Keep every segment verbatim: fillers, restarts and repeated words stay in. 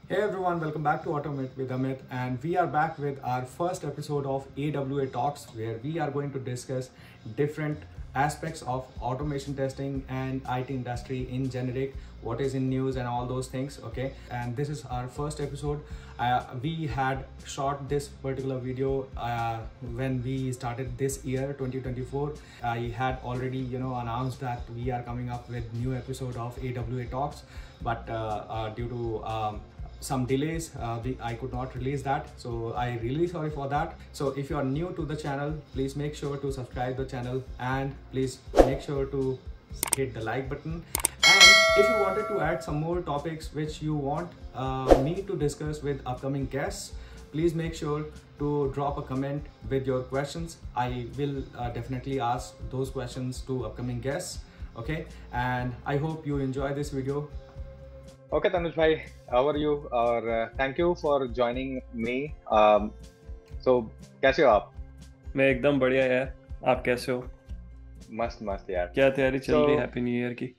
Hey everyone, welcome back to Automate with Amit, and we are back with our first episode of A W A Talks, where we are going to discuss different aspects of automation testing and I T industry in generic, what is in news and all those things. Okay, and this is our first episode. Uh, we had shot this particular video uh, when we started this year twenty twenty-four. I had already you know announced that we are coming up with new episode of A W A Talks, but uh, uh, due to um, some delays, uh, we, I could not release that, so I really sorry for that. So if you are new to the channel, please make sure to subscribe the channel and please make sure to hit the like button. And if you wanted to add some more topics which you want uh, me to discuss with upcoming guests, please make sure to drop a comment with your questions. I will uh, definitely ask those questions to upcoming guests. Okay, and I hope you enjoy this video. Okay, Tanuj bhai, how are you? और uh, thank you for joining me. Um, so कैसे हो आप? मैं एकदम बढ़िया यार, आप कैसे हो? मस्त मस्त यार. क्या तैयारी चल So रही है हैप्पी न्यू ईयर की?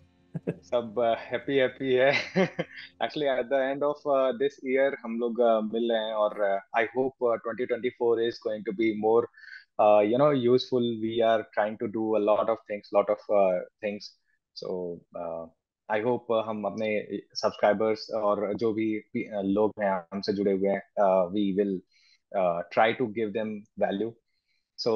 सब हैप्पी हैप्पी है. Actually at the end of uh, this year हम लोग uh, मिल रहे हैं और uh, I hope uh, twenty twenty-four is going to be more uh, you know useful. We are trying to do a lot of things, lot of uh, things. So uh, I hope हम अपने subscribers और जो भी uh, लोग हैं हमसे जुड़े हुए हैं we will try to give them value. So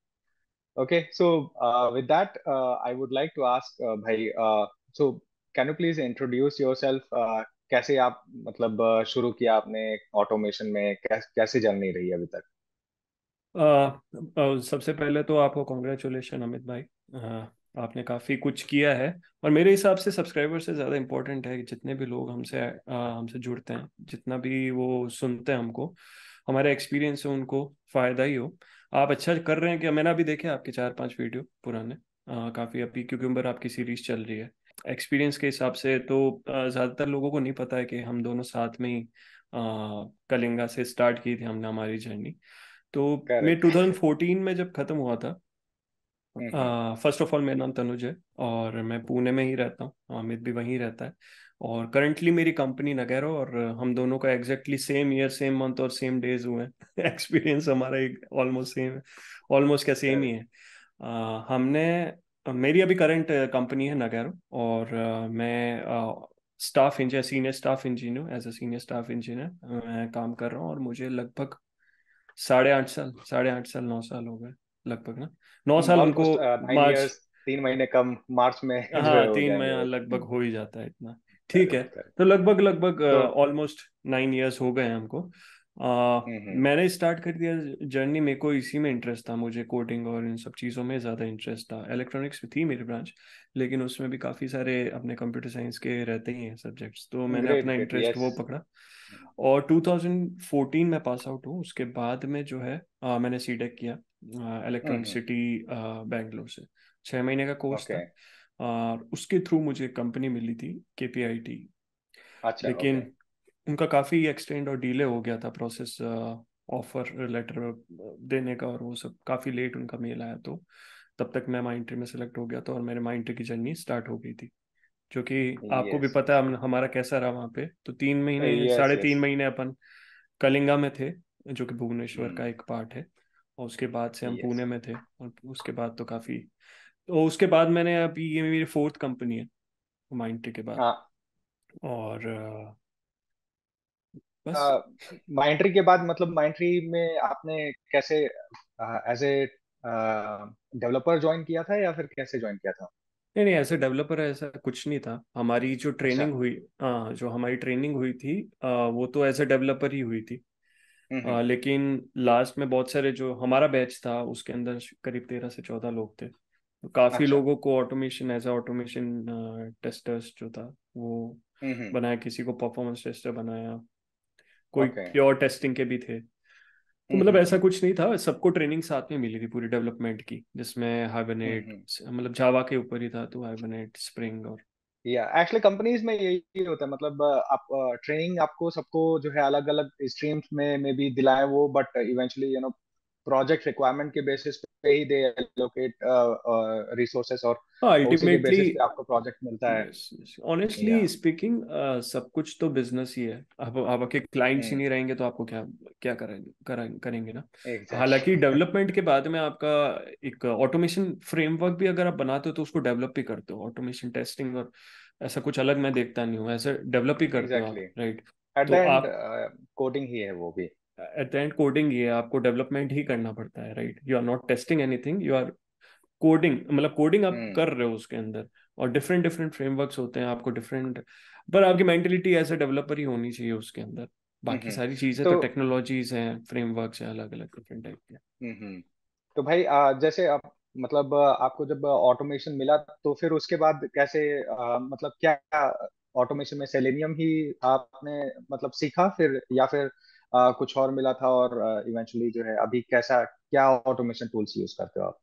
okay, so with that I would like to ask भाई, so can you please introduce yourself. कैसे आप मतलब uh, शुरू किया आपने ऑटोमेशन में, कैस, कैसे जर्नी रही अभी तक? आ, आ, सबसे पहले तो आपको कॉन्ग्रेचुलेशन अमित भाई, आ, आपने काफ़ी कुछ किया है और मेरे हिसाब से सब्सक्राइबर से ज़्यादा इम्पोर्टेंट है कि जितने भी लोग हमसे आ, हमसे जुड़ते हैं, जितना भी वो सुनते हैं हमको, हमारा एक्सपीरियंस है उनको फ़ायदा ही हो. आप अच्छा कर रहे हैं कि मैंने अभी देखे आपके चार पांच वीडियो पुराने, काफ़ी अभी क्योंकि उम्र आपकी सीरीज चल रही है. एक्सपीरियंस के हिसाब से तो आ, ज़्यादातर लोगों को नहीं पता है कि हम दोनों साथ में ही आ, कलिंगा से स्टार्ट की थी हमने हमारी जर्नी. तो मैं करेक्ट. ट्वेंटी फोर्टीन में जब खत्म हुआ था, हम्म. फर्स्ट ऑफ ऑल मेरा नाम तनुज है और मैं पुणे में ही रहता हूँ, अमित भी वहीं रहता है. और करंटली मेरी कंपनी नगैरो, और हम दोनों का exactly same year same month और सेम डेज हुए हैं. एक्सपीरियंस हमारा ऑलमोस्ट सेम है, ऑलमोस्ट क्या सेम ही है. अ, हमने मेरी अभी करंट कंपनी है नगैरो और अ, मैं staff engineer, senior staff engineer हूँ. As a senior staff engineer मैं काम कर रहा हूँ और मुझे लगभग साढ़े आठ साल साढ़े आठ साल नौ साल हो गए लगभग ना. नौ साल उनको ऑलमोस्ट नाइन मार्च, इयर्स, तीन महीने कम मार्च में जो है हाँ हो तीन महीना जाएंगे. लगभग हो ही जाता है इतना. ठीक है, करेक्ट करेक्ट. तो लगभग लगभग तो ऑलमोस्ट नाइन इयर्स हो गए हैं हमको. अ, हम्म हम्म. मैंने स्टार्ट कर दिया जर्नी, मेरे को इसी में इंटरेस्ट था, मुझे कोडिंग और इन सब चीज़ों में ज़्यादा इंटरेस्ट था. इलेक्ट्रॉनिक्स में थी मेरी ब्रांच, लेकिन उसमें भी काफ़ी सारे अपने कंप्यूटर साइंस के रहते ही हैं सब्जेक्ट्स, तो मैंने ग्रेट अपना ग्रेट. Interest yes. वो पकड़ा. और ट्वेंटी फोर्टीन में पास आउट हूँ. उसके बाद में जो है अ, मैंने सी टेक किया इलेक्ट्रॉनिक हम्म. सिटी बैंगलोर से. छः महीने का कोर्स ओके. था और उसके थ्रू मुझे कंपनी मिली थी केपीआईटी. अच्छा. ओके. लेकिन उनका काफ़ी एक्सटेंड और डिले हो गया था प्रोसेस, ऑफर लेटर देने का, और वो सब काफ़ी लेट उनका मेल आया. तो तब तक मैं माइंट्री में सेलेक्ट हो गया था और मेरे माइंट्री की जर्नी स्टार्ट हो गई थी, जो कि आपको भी यस पता है हम हमारा कैसा रहा वहाँ पे. तो तीन महीने यस साढ़े यस. तीन महीने अपन कलिंगा में थे, जो कि भुवनेश्वर का हम्म. एक पार्ट है. और उसके बाद से हम यस. पुणे में थे और उसके बाद तो काफ़ी, तो उसके बाद मैंने अभी, ये मेरी फोर्थ कंपनी है माइंट्री के बाद. हाँ. और अ, बस. माइंट्री के बाद मतलब माइंट्री में आपने कैसे एज ए डेवलपर ज्वाइन किया था या फिर कैसे ज्वाइन किया था? नहीं नहीं, ऐसे डेवलपर ऐसा कुछ नहीं था. हमारी जो अच्छा. ट्रेनिंग हुई, हाँ जो हमारी ट्रेनिंग हुई थी अ, वो तो एज ए डेवलपर ही हुई थी. हम्म हम्म. अ, लेकिन लास्ट में बहुत सारे, जो हमारा बैच था उसके अंदर करीब तेरह से चौदह लोग थे, तो काफ़ी अच्छा. लोगों को automation as a automation testers जो था वो हम्म हम्म. बनाया, किसी को परफॉर्मेंस टेस्टर बनाया, कोई ओके. प्योर टेस्टिंग के भी थे. तो हम्म मतलब हम्म ऐसा हम्म. कुछ नहीं था, सबको ट्रेनिंग साथ में मिली थी पूरी डेवलपमेंट की, जिसमें हम्म हाइबरनेट, हम्म. मतलब जावा के ऊपर ही था, तो हाइबरनेट, स्प्रिंग और या एक्चुअली कंपनीज में यही होता है. मतलब uh, आप ट्रेनिंग आपको सबको जो है अलग अलग स्ट्रीम्स में में भी दिलाएं वो, but eventually you know project requirement के बेसिस पे ही दे एलोकेट रिसोर्सेस, और हाँ उसी के अल्टीमेटली, बेसिस पे आपको प्रोजेक्ट मिलता है। यस यस, ऑनेस्टली या स्पीकिंग सब कुछ तो बिजनेस ही है। अब आप आपके क्लाइंट्स ही हम्म नहीं रहेंगे तो आपको क्या क्या करेंगे करें, करेंगे ना। हालांकि एग्जैक्टली। डेवलपमेंट के बाद में आपका एक ऑटोमेशन फ्रेमवर्क भी अगर आप बनाते हो तो उसको डेवलप भी करते हो, ऑटोमेशन टेस्टिंग और ऐसा कुछ अलग मैं देखता नहीं हूँ, ऐसा डेवलप ही करते हो एग्जैक्टली, आप, राइट। एट द तो एंड आप कोडिंग ही है वो भी। एट द एंड कोडिंग ही है, आपको डेवलपमेंट ही करना पड़ता है, right. You are not testing anything, you are coding, मतलब कोडिंग आप हम्म कर रहे हो उसके अंदर। और डिफरेंट डिफरेंट फ्रेमवर्क्स होते हैं आपको डिफरेंट, पर आपकी मेंटेलिटी एज अ डेवलपर ही होनी चाहिए उसके अंदर। हम्म बाकी हम्म। सारी चीजें तो तो टेक्नोलॉजीज हैं, फ्रेमवर्क्स हैं, अलग अलग डिफरेंट टाइप के। हम्म हम्म। तो भाई आ, जैसे आप मतलब आ, आपको जब ऑटोमेशन मिला तो फिर उसके बाद कैसे आ, मतलब क्या ऑटोमेशन में सेलेनियम ही आपने मतलब सीखा फिर, या फिर आ, कुछ और मिला था, और इवेंचुअली जो है अभी कैसा क्या ऑटोमेशन टूल्स यूज करते हो आप?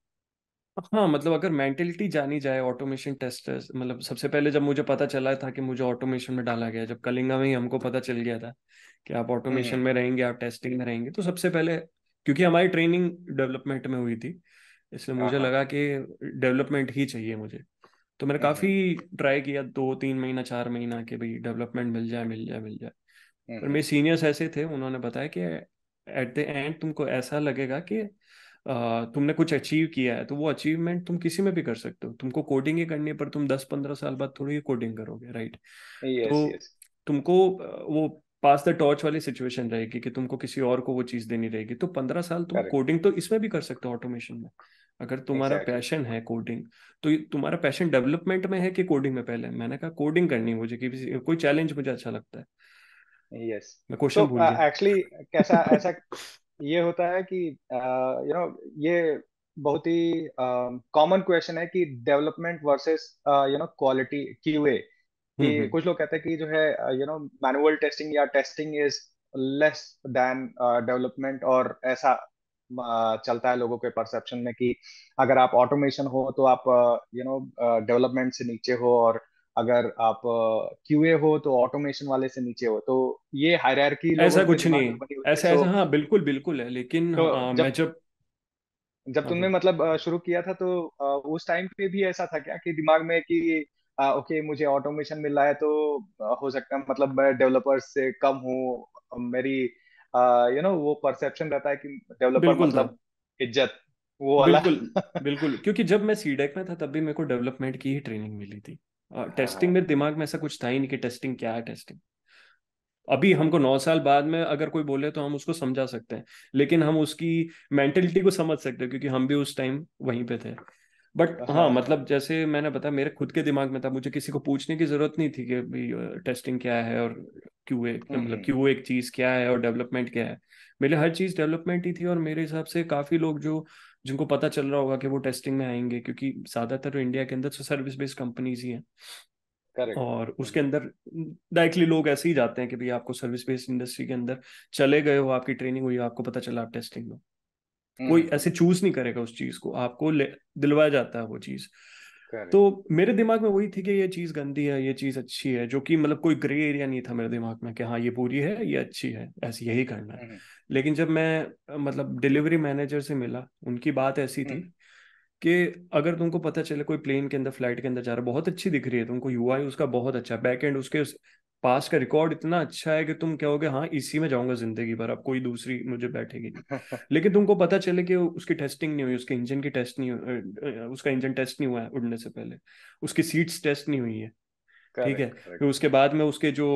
हाँ मतलब अगर मेंटेलिटी जानी जाए ऑटोमेशन टेस्टर्स, मतलब सबसे पहले जब मुझे पता चला था कि मुझे ऑटोमेशन में डाला गया, जब कलिंगा में ही हमको पता चल गया था कि आप ऑटोमेशन हम्म। में रहेंगे, आप टेस्टिंग में रहेंगे, तो सबसे पहले क्योंकि हमारी ट्रेनिंग डेवलपमेंट में हुई थी, इसलिए हाँ मुझे हाँ। लगा कि डेवलपमेंट ही चाहिए मुझे। तो मैंने हम्म काफी ट्राई किया, दो तीन महीना चार महीना के भाई डेवलपमेंट मिल जाए मिल जाए मिल जाए। पर हम्म। मेरे सीनियर्स ऐसे थे, उन्होंने बताया कि एट द एंड तुमको ऐसा लगेगा कि अ, तुमने कुछ अचीव किया है, तो वो अचीवमेंट तुम किसी में भी कर सकते हो। तुमको कोडिंग ही करनी है, पर तुम दस पंद्रह साल बाद थोड़ी कोडिंग करोगे, राइट। यस तो यस। तुमको अ, वो पास द टॉर्च वाली सिचुएशन रहेगी कि तुमको किसी और को वो चीज देनी रहेगी। तो पंद्रह साल तुम करेक्ट। कोडिंग तो इसमें भी कर सकते हो, ऑटोमेशन में। अगर तुम्हारा एग्जैक्टली। पैशन है कोडिंग, तो ये तुम्हारा पैशन डेवलपमेंट में है कि कोडिंग में? पहले मैंने कहा कोडिंग करनी है मुझे, कि कोई चैलेंज मुझे अच्छा लगता है। यस। मैं तो क्वेश्चन भूल गया। एक्चुअली कैसा ऐसा ये होता है कि यू नो ये बहुत ही कॉमन क्वेश्चन है कि development versus you know quality QA, हम्म कि हम्म। कुछ लोग कहते हैं कि जो है यू नो मैनुअल टेस्टिंग या testing is less than development, और ऐसा uh, चलता है लोगों के परसेप्शन में कि अगर आप ऑटोमेशन हो तो आप यू नो डेवलपमेंट से नीचे हो, और अगर आप क्यूए हो तो ऑटोमेशन वाले से नीचे हो। तो ये हायरार्की ऐसा लोगों के कुछ दिमाग नहीं में है, बनी हुई है। ऐसा सो ऐसा हाँ बिल्कुल बिल्कुल है, लेकिन तो अ, मैं जब जब, जब हाँ तुमने बोलो। मतलब अ, शुरू किया था तो अ, उस टाइम पे भी ऐसा था क्या कि दिमाग में कि अ, ओके मुझे ऑटोमेशन मिल रहा है तो अ, हो सकता है मतलब मैं डेवलपर्स से कम हूँ, मेरी यू नो वो परसेप्शन रहता है कि डेवलपर बिल्कुल था, मतलब इज्जत, वो वाला। बिल्कुल बिल्कुल, क्योंकि जब मैं सी डेक में था तब भी मेरे को डेवलपमेंट की ही ट्रेनिंग मिली थी। टेस्टिंग हाँ। में दिमाग में ऐसा कुछ था ही नहीं कि टेस्टिंग क्या है, टेस्टिंग। अभी हमको नौ साल बाद में अगर कोई बोले तो हम उसको समझा सकते हैं, लेकिन हम उसकी मेंटेलिटी को समझ सकते हैं क्योंकि हम भी उस टाइम वहीं पे थे। बट हाँ हाँ हाँ। मतलब जैसे मैंने बताया, मेरे खुद के दिमाग में था, मुझे किसी को पूछने की जरूरत नहीं थी कि भाई टेस्टिंग क्या है और क्यूए, हम्म मतलब हम्म क्यू एक चीज क्या है और डेवलपमेंट क्या है। मेरे लिए हर चीज डेवलपमेंट ही थी, और मेरे हिसाब से काफी लोग जो जिनको पता चल रहा होगा कि वो टेस्टिंग में आएंगे, क्योंकि ज्यादातर इंडिया के अंदर तो सर्विस बेस्ड कंपनीज ही हैं। करेक्ट। और हम्म उसके अंदर डायरेक्टली लोग ऐसे ही जाते हैं कि भाई आपको सर्विस बेस्ड इंडस्ट्री के अंदर चले गए हो, आपकी ट्रेनिंग हुई, आपको पता चला आप टेस्टिंग में। कोई हम्म। ऐसे चूज नहीं करेगा उस चीज को, आपको ले- दिलवाया जाता है वो चीज। करेक्ट। तो मेरे दिमाग में वही थी कि ये चीज गंदी है, ये चीज अच्छी है, जो कि मतलब कोई ग्रे एरिया नहीं था मेरे दिमाग में कि हाँ ये बुरी है ये अच्छी है, ऐसे यही करना है। हम्म लेकिन जब मैं अ, मतलब डिलीवरी मैनेजर से मिला, उनकी बात ऐसी थी हम्म कि अगर तुमको पता चले कोई प्लेन के अंदर, फ्लाइट के अंदर जा रहा है, बहुत अच्छी दिख रही है तुमको, यूआई उसका बहुत अच्छा, बैक एंड उसके पास का रिकॉर्ड इतना अच्छा है कि तुम कहोगे हाँ इसी में जाऊंगा जिंदगी भर, अब कोई दूसरी मुझे बैठेगी नहीं। लेकिन तुमको पता चले कि उसकी टेस्टिंग नहीं हुई, उसके इंजन की टेस्ट नहीं हुई, अ, उसका इंजन टेस्ट नहीं हुआ है उड़ने से पहले, उसकी सीट्स टेस्ट नहीं हुई है, ठीक है, करेक्ट फिर करेक्ट। उसके बाद में उसके जो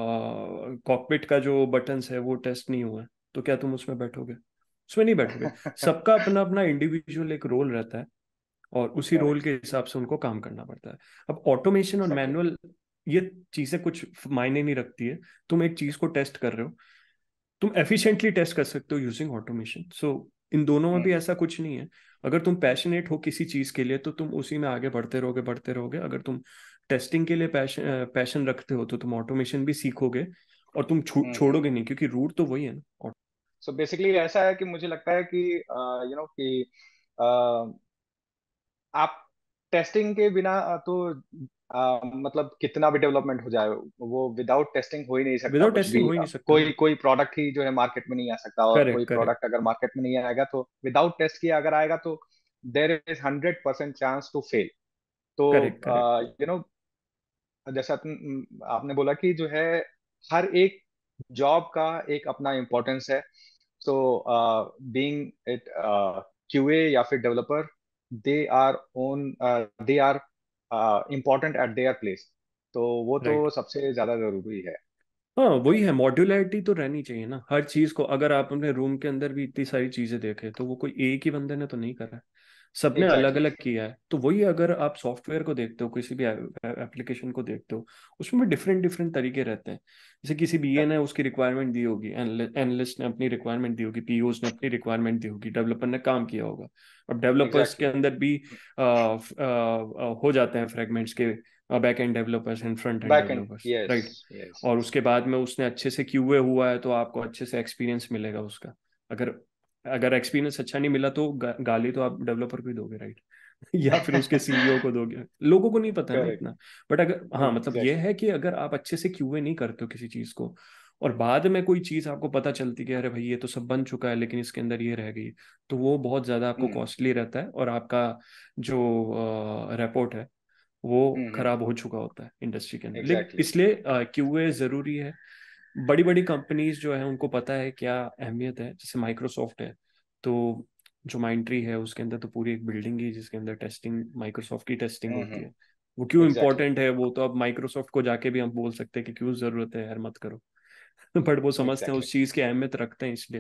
कॉकपिट का जो बटन्स है वो टेस्ट नहीं हुआ है, तो क्या तुम उसमें बैठोगे? उसमें नहीं बैठोगे। सबका अपना अपना इंडिविजुअल एक रोल रहता है, और उसी रोल करेक्ट। के हिसाब से उनको काम करना पड़ता है। अब ऑटोमेशन और एग्जैक्टली। मैनुअल, ये चीजें कुछ मायने नहीं रखती है। तुम एक चीज को टेस्ट कर रहे हो, तुम एफिशिएंटली टेस्ट कर सकते हो यूजिंग ऑटोमेशन। सो इन दोनों में भी हम्म ऐसा कुछ नहीं है। अगर तुम पैशनेट हो किसी चीज के लिए तो तुम उसी में आगे बढ़ते रहोगे बढ़ते रहोगे। अगर तुम टेस्टिंग के लिए पैशन पैशन रखते हो तो तुम ऑटोमेशन भी सीखोगे, और तुम छो, हम्म हम्म। छोड़ोगे नहीं, क्योंकि रूट तो वही है ना। सो बेसिकली ऐसा है कि मुझे लगता है कि यू नो कि अ, आप टेस्टिंग के बिना अ, तो आ, मतलब कितना भी डेवलपमेंट हो जाए, वो विदाउट टेस्टिंग हो ही नहीं सकता विदाउट कुछ टेस्टिंग भी। हो ही आ, नहीं सकता ना। कोई कोई प्रोडक्ट ही जो है मार्केट में नहीं आ सकता, और कोई करेक्ट करेक्ट प्रोडक्ट अगर मार्केट में नहीं आएगा तो विदाउट टेस्ट किया अगर आएगा तो there is hundred percent chance to fail. तो करेक्ट करेक्ट। यू नो, जैसा तुम आपने बोला कि जो है हर एक जॉब का एक अपना इम्पोर्टेंस है। सो बीइंग इट क्यूए या फिर developer, they are own they are important at their place. तो वो तो राइट। सबसे ज्यादा जरूरी है। हाँ वही है, मॉड्यूलैरिटी तो रहनी चाहिए ना हर चीज को। अगर आप अपने रूम के अंदर भी इतनी सारी चीजें देखें तो वो कोई एक ही बंदे ने तो नहीं करा है, सबने अलग एग्जैक्टली। अलग किया है। तो वही अगर आप सॉफ्टवेयर को देखते हो, किसी भी एप्लीकेशन को देखते हो, उसमें भी डिफरेंट डिफरेंट तरीके रहते हैं। जैसे किसी बीए ने उसकी रिक्वायरमेंट दी होगी, एनालिस्ट ने अपनी रिक्वायरमेंट दी होगी, पीओस ने अपनी रिक्वायरमेंट दी होगी, डेवलपर ने काम किया होगा। अब डेवलपर्स के एग्जैक्टली। अंदर भी आ, आ, हो जाते हैं फ्रेगमेंट्स के, back end developers and front end back end, developers, yes. Right. Yes. और उसके बाद में उसने अच्छे से क्यूए हुआ है तो आपको अच्छे से एक्सपीरियंस मिलेगा उसका। अगर अगर एक्सपीरियंस अच्छा नहीं मिला तो गा, गाली तो आप डेवलपर को ही दोगे, राइट। या फिर उसके सीईओ को दोगे, लोगों को नहीं पता ना करेक्ट। इतना। बट अगर हाँ मतलब ये एग्जैक्टली। है कि अगर आप अच्छे से क्यूए नहीं करते हो किसी चीज को, और बाद में कोई चीज आपको पता चलती कि अरे भाई ये तो सब बन चुका है लेकिन इसके अंदर ये रह गई, तो वो बहुत ज्यादा आपको हम्म। कॉस्टली रहता है, और आपका जो रिपोर्ट है वो हम्म। खराब हो चुका होता है इंडस्ट्री के अंदर। लेकिन एग्जैक्टली। इसलिए क्यूए जरूरी है। बड़ी बड़ी कंपनीज जो है उनको पता है क्या अहमियत है। जैसे माइक्रोसॉफ्ट है, तो जो माइंट्री है उसके अंदर तो पूरी एक बिल्डिंग ही जिसके अंदर टेस्टिंग, माइक्रोसॉफ्ट की टेस्टिंग होती हम्म। है। वो क्यों एग्जैक्टली। इंपॉर्टेंट है वो तो अब माइक्रोसॉफ्ट को जाके भी हम बोल सकते हैं कि क्यों जरूरत है यार, मत करो। बट वो समझते हैं एग्जैक्टली। उस चीज की अहमियत रखते हैं इसलिए।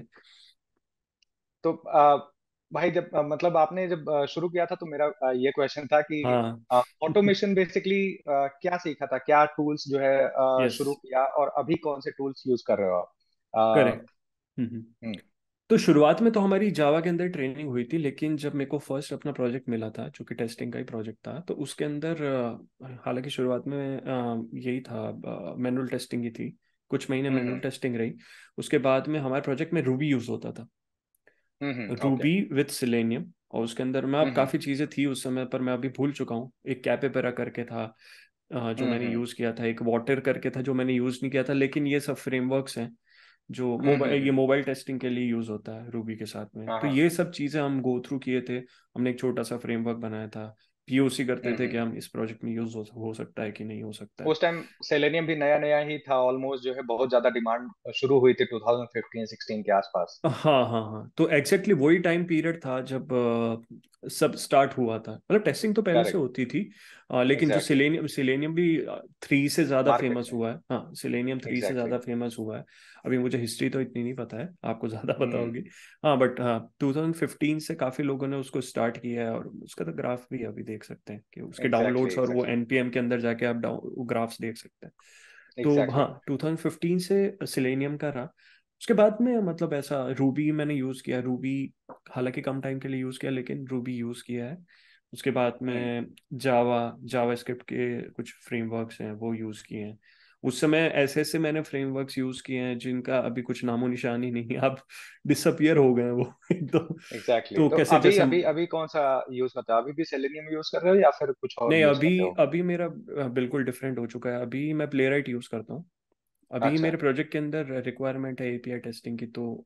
तो आ, भाई जब आ, मतलब आपने जब आ, शुरू किया था तो मेरा आ, ये क्वेश्चन था कि हाँ। ऑटोमेशन बेसिकली क्या सीखा था, क्या टूल्स जो है आ, यस। शुरू किया, और अभी कौन से टूल्स यूज कर रहे हो आप? आ, करेक्ट। हम्म। हम्म। तो शुरुआत में तो हमारी जावा के अंदर ट्रेनिंग हुई थी, लेकिन जब मेरे को फर्स्ट अपना प्रोजेक्ट मिला था जो कि टेस्टिंग का ही प्रोजेक्ट था, तो उसके अंदर अ, हालांकि शुरुआत में अ, यही था, मैनुअल टेस्टिंग ही थी। कुछ महीने मैनुअल हम्म। टेस्टिंग रही। उसके बाद में हमारे प्रोजेक्ट में रूबी यूज होता था, हम्म। ओके। Ruby with Selenium. और उसके अंदर मैं, अब हम्म। काफ़ी चीज़ें थी उस समय पर मैं अभी भूल चुका हूँ। एक कैपेपेरा करके था अ, जो मैंने हम्म। यूज़ किया था, एक वाटर करके था जो मैंने यूज़ नहीं किया था। लेकिन ये सब फ्रेमवर्क्स हैं जो हम्म। मोबाइल, ये हम्म। मोबाइल टेस्टिंग के लिए यूज होता है रूबी के साथ में। हाँ तो हाँ। ये सब चीजें हम गो थ्रू किए थे। हमने एक छोटा सा फ्रेमवर्क बनाया था, पीओसी करते थे हम्म। कि हम इस प्रोजेक्ट में यूज हो, हो सकता है कि नहीं हो सकता है। उस टाइम सेलेनियम भी नया नया ही था ऑलमोस्ट, जो है बहुत ज्यादा डिमांड शुरू हुई थी ट्वेंटी फिफ्टीन सिक्सटीन के आसपास। हाँ हाँ हाँ, तो एग्जैक्टली exactly वही टाइम पीरियड था जब अ, सब स्टार्ट हुआ था। मतलब टेस्टिंग तो पहले से करेक्ट। होती थी, अ, लेकिन जो एग्जैक्टली। सिलेनियम, सिलेनियम भी थ्री से ज़्यादा मार्केट फेमस में। हुआ है। हाँ सिलेनियम थ्री से एग्जैक्टली। ज़्यादा फेमस हुआ है। अभी मुझे हिस्ट्री तो इतनी नहीं पता है, आपको ज़्यादा पता हम्म। होगी। हाँ बट हाँ टू थाउजेंड फिफ्टीन से काफ़ी लोगों ने उसको स्टार्ट किया है, और उसका तो ग्राफ भी अभी देख सकते हैं कि उसके एग्जैक्टली। डाउनलोड्स, और वो एग्जैक्टली। एनपीएम के अंदर जाके आप डाउन ग्राफ्स देख सकते हैं। तो एग्जैक्टली। हाँ टू थाउजेंड फिफ्टीन से सिलेनियम का रहा। उसके बाद में मतलब ऐसा रूबी मैंने यूज किया, रूबी हालांकि कम टाइम के लिए यूज किया लेकिन रूबी यूज किया है। उसके बाद हम्म। में जावा, जावा स्क्रिप्ट के कुछ फ्रेमवर्क्स हैं वो यूज किए हैं। उस समय ऐसे ऐसे मैंने फ्रेमवर्क्स यूज किए हैं जिनका अभी कुछ नामो निशान ही नहीं है, अब डिसअपियर हो गए हैं वो एकदम। एग्जैक्टली तो exactly. तो कैसे अभी जैसे, अभी अभी कौन सा यूज करते हो? अभी भी सेलेनियम यूज कर रहे हो या फिर कुछ और नहीं यूज अभी, करते हो? अभी मेरा अ, बिल्कुल डिफरेंट हो चुका है। अभी मैं प्लेराइट यूज करता हूँ। अभी अच्छा। मेरे प्रोजेक्ट के अंदर रिक्वायरमेंट है एपीआई टेस्टिंग की, तो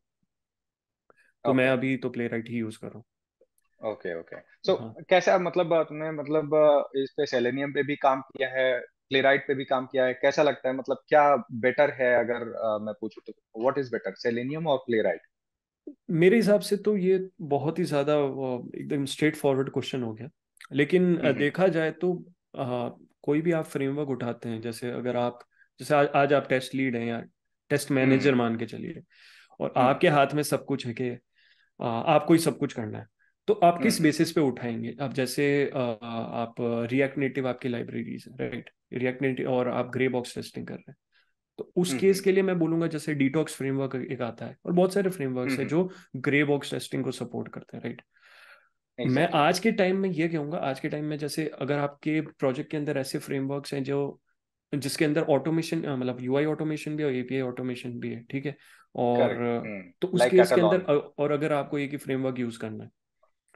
तो मैं ओके। अभी तो प्लेराइट ही यूज कर रहा ओके। ओके। सो हूँ। हाँ। कैसा, मतलब तुमने मतलब अ, इस पे सेलेनियम पे भी काम किया है, प्लेराइट पे भी काम किया है, कैसा लगता है, मतलब क्या बेटर है अगर अ, मैं पूछूं तो? व्हाट इज बेटर, सेलेनियम और प्लेराइट? मेरे हिसाब से तो ये बहुत ही ज्यादा वो, एकदम स्ट्रेट फॉरवर्ड क्वेश्चन हो गया। लेकिन अ, हम्म। देखा जाए तो अ, कोई भी आप फ्रेमवर्क उठाते हैं, जैसे अगर आप, जैसे आज, आज आप टेस्ट लीड हैं या टेस्ट हम्म। मैनेजर मान के चलिए, और हम्म। आपके हाथ में सब कुछ है कि अ, आपको ही सब कुछ करना है, तो आप हम्म। किस हम्म। बेसिस पे उठाएंगे? आप जैसे अ, आप रिएक्ट नेटिव आपकी लाइब्रेरीज है, राइट, रिएक्ट नेटिव, और आप ग्रे बॉक्स टेस्टिंग कर रहे हैं, तो उस हम्म। केस हम्म। के लिए मैं बोलूंगा जैसे डिटॉक्स फ्रेमवर्क एक आता है, और बहुत सारे फ्रेमवर्क्स है हम्म। जो ग्रे बॉक्स टेस्टिंग को सपोर्ट करते हैं, राइट। मैं एग्जैक्टली। आज के टाइम में ये कहूंगा, आज के टाइम में जैसे अगर आपके प्रोजेक्ट के अंदर ऐसे फ्रेमवर्क्स हैं जो, जिसके अंदर ऑटोमेशन, मतलब यूआई ऑटोमेशन भी और एपीआई ऑटोमेशन भी है, ठीक है। और करेक्ट। अ, हम्म। तो उस लाइक केस के अंदर कैटालॉन। अ, और अगर आपको एक ही फ्रेमवर्क यूज करना है,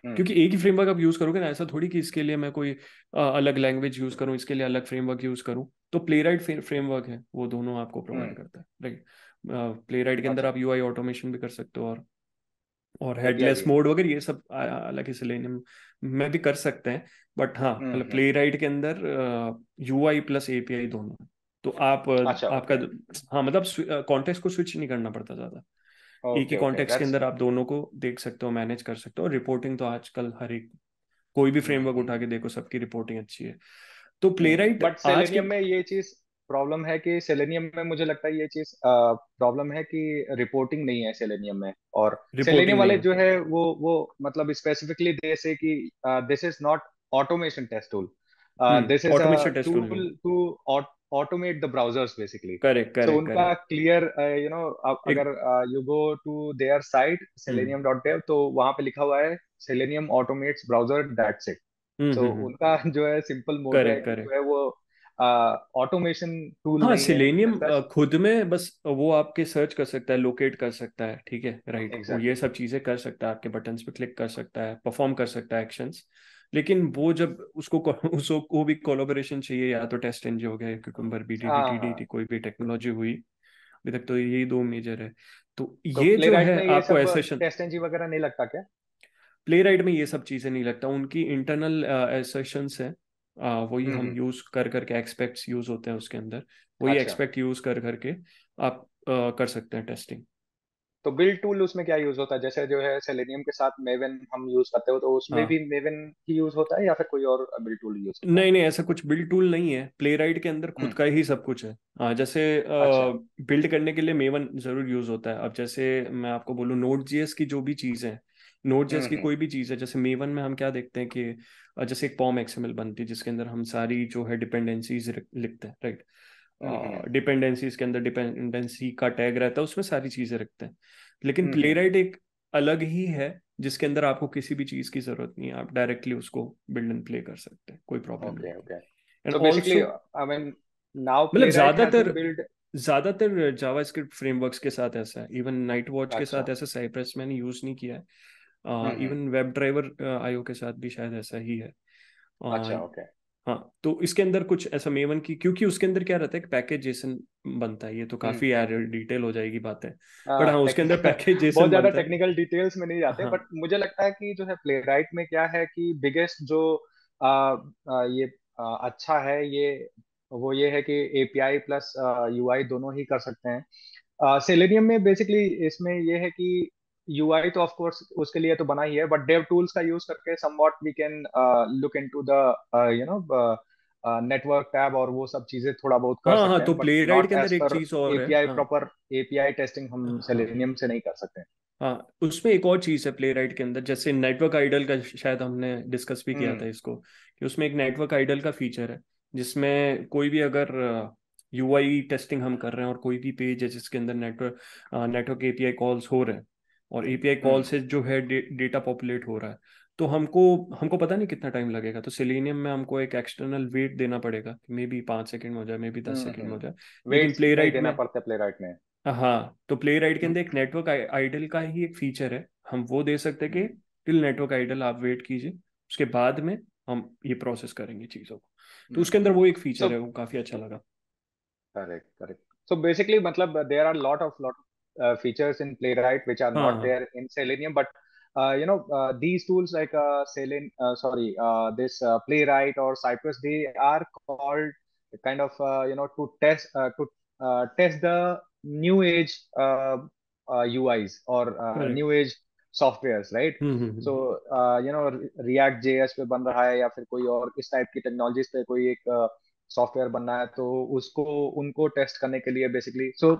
क्योंकि एक ही फ्रेमवर्क आप यूज करोगे ना, ऐसा थोड़ी कि इसके लिए मैं कोई अ, अलग लैंग्वेज यूज करूं, इसके लिए अलग फ्रेमवर्क यूज करूं। तो प्लेराइट फ्रेमवर्क है, वो दोनों आपको प्रोवाइड हम्म। करता है, राइट। प्लेराइट के अंदर अच्छा, आप यूआई ऑटोमेशन भी कर सकते हो, और और एपीआई हेडलेस भी। मोड वगैरह ये सब हालांकि सेलेनियम में भी कर सकते हैं। बट हाँ, हम्म मतलब हम्म। प्ले राइट के अंदर यूआई प्लस एपीआई दोनों है। तो आप अच्छा, अ, आपका, ओके हाँ मतलब कॉन्टेक्स्ट को स्विच नहीं करना पड़ता ज्यादा। एक ही ओके ओके, कॉन्टेक्स्ट के दैट्स। अंदर आप दोनों को देख सकते हो, मैनेज कर सकते हो। और रिपोर्टिंग तो आजकल हर एक, कोई भी हम्म फ्रेमवर्क उठा हम्म के देखो, सबकी रिपोर्टिंग अच्छी है। तो प्ले हम्म। राइट बट आज के, सेलेनियम में ये चीज प्रॉब्लम है कि सेलेनियम में मुझे लगता है ये चीज प्रॉब्लम है कि रिपोर्टिंग नहीं है सेलेनियम में। और सेलेनियम रिपोर्टिंग नहीं वाले है। जो है वो वो मतलब स्पेसिफिकली दे से कि this is not automation test tool, this hmm is a automation test tool नहीं है। Tool to automate the browsers basically. Correct so correct उनका करेक्ट। क्लियर यू नो, एक, अगर you go to their site hmm Selenium dot dev, तो वहां पे लिखा हुआ है Selenium automates browser, that's it. Hmm so hmm hmm उनका जो है सिंपल मोड है करेक्ट कि जो करेक्ट। है वो ऑटोमेशन टूल हाँ नहीं है सिलेनियम as such। खुद में बस वो आपके सर्च कर सकता है, लोकेट कर सकता है, ठीक है, राइट, वो ये एग्जैक्टली। सब चीजें कर सकता है, आपके बटन्स पे क्लिक कर सकता है, परफॉर्म कर सकता है एक्शंस। लेकिन वो जब उसको उसको को भी कोलोबरेशन चाहिए, या तो टेस्ट एनजी हो गया, क्यूकम्बर, बीडीडी, हाँ टीडीटी, हाँ। कोई भी टेक्नोलॉजी हुई, अभी तक तो यही दो मेजर है। तो तो ये प्ले जो राइट है में ये आपको सब एसेशन, टेस्ट एनजी वगैरह नहीं लगता क्या? प्ले राइट में ये सब चीजें नहीं लगता, उनकी इंटरनल एसेशंस है। अ, वही हम्म हम हम्म। यूज कर करके, एक्सपेक्ट्स यूज होते हैं उसके अंदर, वही अच्छा, एक्सपेक्ट यूज कर करके आप अ, कर सकते हैं टेस्टिंग। तो बिल्ड टूल उसमें क्या यूज होता है? जैसे जो है सेलेनियम के साथ मेवन हम यूज करते हो, तो उसमें हाँ, भी मेवन ही यूज होता है या फिर कोई और बिल्ड टूल यूज होता है? नहीं नहीं, ऐसा कुछ बिल्ड टूल नहीं है, प्ले राइट के अंदर खुद हम्म। का ही सब कुछ है। हाँ, जैसे अच्छा। बिल्ड करने के लिए मेवन जरूर यूज होता है। अब जैसे मैं आपको बोलूँ, नोड जीएस की जो भी चीज़ है, नोड जेएस हम्म की हम्म कोई भी चीज़ है, जैसे मेवन में हम क्या देखते हैं कि अ, जैसे एक पॉम एक्सएमएल बनती है जिसके अंदर हम सारी जो है डिपेंडेंसीज लिखते हैं, राइट। हम्म हम्म डिपेंडेंसीज के अंदर डिपेंडेंसी का टैग रहता है, उसमें सारी चीजें रखते हैं। लेकिन हम्म हम्म। प्लेराइट एक अलग ही है, जिसके अंदर आपको किसी भी चीज की जरूरत नहीं है, आप डायरेक्टली उसको बिल्ड एंड प्ले कर सकते हैं, कोई प्रॉब्लम नहीं ओके है। Okay. And so basically also, I mean now मतलब प्ले राइट हैज ज्यादातर बीन बिल्ड। ज्यादातर जावास्क्रिप्ट फ्रेमवर्क्स के साथ ऐसा है, इवन नाइट वॉच के अच्छा। साथ ऐसा, साइप्रस मैंने यूज नहीं किया हम्म है, हम्म। इवन वेब ड्राइवर आईओ के साथ भी शायद ऐसा ही है। अच्छा, ओके। हाँ, तो इसके अंदर कुछ ऐसा मेवन की, क्योंकि उसके अंदर क्या रहता है कि पैकेज जेसन बनता है, ये तो हम्म काफी यार हम्म। डिटेल हो जाएगी बातें। बट हाँ हाँ, उसके अंदर टेक्निकल पैकेज बहुत जेसन ज्यादा बनता है। टेक्निकल डिटेल्स में नहीं जाते, हाँ बट मुझे लगता है कि जो है प्ले राइट में क्या है कि बिगेस्ट जो आ, आ, ये आ, अच्छा है ये, वो ये है कि एपीआई प्लस यूआई दोनों ही कर सकते हैं। सेलेनियम में बेसिकली इसमें ये है कि यूआई तो ऑफ कोर्स उसके लिए तो बना ही है, बट डेव टूल्स का यूज करके somewhat we can look into the you know network tab और वो सब चीजें थोड़ा बहुत कर हाँ हाँ, सकते तो हैं, बट प्ले राइट नॉट के अंदर एज एक पर चीज और है। एपीआई हाँ प्रॉपर। एपीआई टेस्टिंग हम हाँ सेलेनियम से नहीं कर सकते। हाँ, उसमें एक और चीज है प्ले राइट के अंदर, जैसे नेटवर्क आइडल का शायद हमने डिस्कस भी किया हम्म था इसको, कि उसमें एक नेटवर्क आइडल का फीचर है, जिसमें कोई भी अगर यूआई टेस्टिंग हम कर रहे हैं और कोई भी पेज है जिसके अंदर नेटवर्क नेटवर्क एपीआई कॉल्स हो रहे हैं, और एपीआई कॉल हम्म से जो है डे, डेटा पॉपुलेट हो रहा है, तो हमको हमको पता नहीं कितना टाइम लगेगा, तो सेलेनियम में हमको एक एक्सटर्नल वेट देना पड़ेगा, मे बी पाँच सेकंड में हो जाए, मे बी दस हम्म सेकंड में हो जाए। हम्म। लेकिन वेट्स प्ले नहीं राइट देना में, पड़ता प्ले राइट में। हाँ, तो प्ले राइट के हम्म अंदर एक नेटवर्क आइडल का ही एक फीचर है, हम वो दे सकते हैं कि हम्म टिल नेटवर्क आइडल आप वेट कीजिए, उसके बाद में हम ये प्रोसेस करेंगे चीज़ों को। तो उसके अंदर हम्म। वो एक सो फीचर है, वो काफ़ी अच्छा लगा। Correct correct. सो बेसिकली मतलब there are lot of lot features in playwright which are not हाँ there in selenium, but uh, you know uh, these tools like uh, Selen uh, sorry uh, this uh, playwright or cypress, they are called kind of uh, you know to test uh, to uh, test the new age uh, uh, uis or uh, correct. new age softwares, right? Hmm hmm so hmm uh, you know react js पे बन रहा है या फिर कोई और इस type की टेक्नोलॉजीज पे कोई एक सॉफ्टवेयर बनना है, तो उसको उनको टेस्ट करने के लिए basically so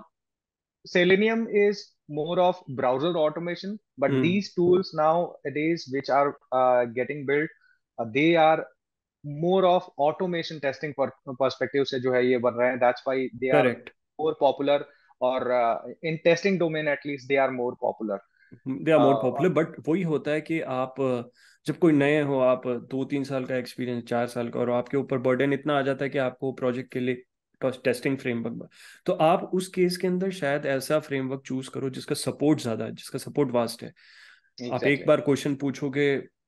Selenium is more of browser automation, but hmm, these tools nowadays, which are uh, getting built, uh, they are more of automation testing per perspective से जो है ये बन रहे हैं. That's why they are correct. more popular, or uh, in testing domain at least they are more popular. They are more Uh, popular, but वही होता है कि आप अ, जब कोई नए हो, आप दो तीन साल का एक्सपीरियंस, चार साल का, और आपके ऊपर बर्डन इतना आ जाता है कि आपको प्रोजेक्ट के लिए टेस्टिंग फ्रेमवर्क, तो आप उस केस के अंदर शायद ऐसा फ्रेमवर्क चूज करो जिसका सपोर्ट ज्यादा है, जिसका सपोर्ट वास्ट है। आप एक exactly. बार क्वेश्चन पूछोगे,